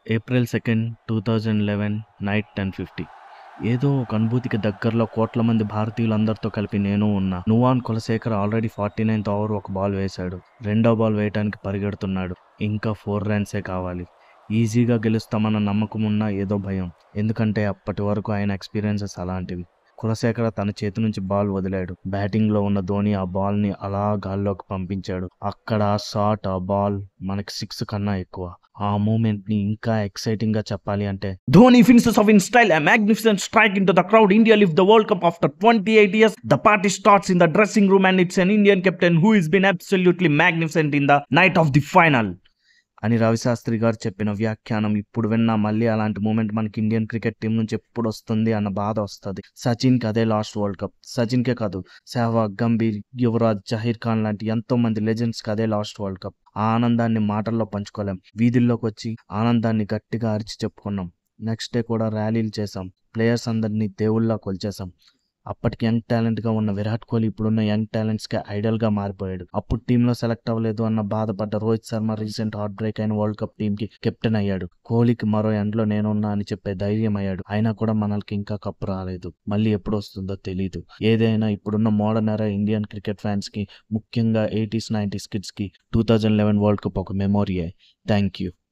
April 2, 2011 night 10:50. ఏదో ఒక అనుభూతికి దగ్గరలో కోట్ల మంది భారతీయులందరితో కలిపి నేను ఉన్నా. Nuwan Kulasekara already 49th over ఒక బాల్ వేశాడు. రెండో బాల్ వేయటానికి పరిగెడుతున్నాడు. ఇంకా 4 రన్సే కావాలి. ఈజీగా గెలుస్తామన్న నమ్మకం ఉన్నా ఏదో భయం. ఎందుకంటే అప్పటి వరకు ఆయన ఎక్స్పీరియన్సెస్ అలాంటివి. కులశేఖర తన చేతి నుంచి బాల్ వదిలాడు. బ్యాటింగ్లో ఉన్న ధోని ఆ బాల్ని అలా గాల్లోకి పంపించాడు. అక్కడ ఆ షాట్, ఆ బాల్ మనకి 6 కన్నా ఎక్కువ. ఆ మూమెంట్ని ఇంకా ఎక్సైటింగ్గా చెప్పాలి అంటే, Dhoni finishes off in style, a magnificent strike into the crowd. India lift the World Cup after 28 years. The party starts in the dressing room and it's an Indian captain who has been absolutely magnificent in the night of the final. అని రవిశాస్త్రి గారు చెప్పిన వ్యాఖ్యానం ఇప్పుడు విన్నా మళ్ళీ అలాంటి moment మనకి Indian cricket team నుంచి ఎప్పుడు వస్తుంది అన్న బాధ వస్తుంది. సచిన్కి అదే లాస్ట్ వరల్డ్ కప్. సచిన్కే కాదు, సెహ్వాగ్, గంభీర్, యువరాజ్, జహీర్ ఖాన్ లాంటి ఎంతో మంది లెజెండ్స్కి అదే లాస్ట్ వరల్డ్ కప్. ఆ ఆనందాన్ని మాటల్లో పంచుకోలేం. వీధుల్లోకి వచ్చి ఆనందాన్ని గట్టిగా అరిచి చెప్పుకున్నాం. నెక్స్ట్ డే కూడా ర్యాలీలు చేసాం. ప్లేయర్స్ అందరినీ దేవుళ్ళ కొలిచేసాం. అప్పటికి యంగ్ టాలెంట్గా ఉన్న విరాట్ కోహ్లీ ఇప్పుడున్న యంగ్ టాలెంట్స్కి ఐడల్గా మారిపోయాడు. అప్పుడు టీంలో సెలెక్ట్ అవ్వలేదు అన్న బాధపడ్డ Rohit Sharma recent heart break అయిన వరల్డ్ కప్ టీంకి కెప్టెన్ అయ్యాడు. కోహ్లీకి మరో ఎండ్లో నేనున్నా అని చెప్పే ధైర్యం అయ్యాడు. అయినా కూడా మనకి ఇంకా కప్పు రాలేదు. మళ్ళీ ఎప్పుడు వస్తుందో తెలీదు. ఏదైనా ఇప్పుడున్న మోడర్న్ ఎరా ఇండియన్ క్రికెట్ ఫ్యాన్స్కి, ముఖ్యంగా 80s 90s కిడ్స్కి 2011 వరల్డ్ కప్ ఒక మెమోరీయే. Thank you.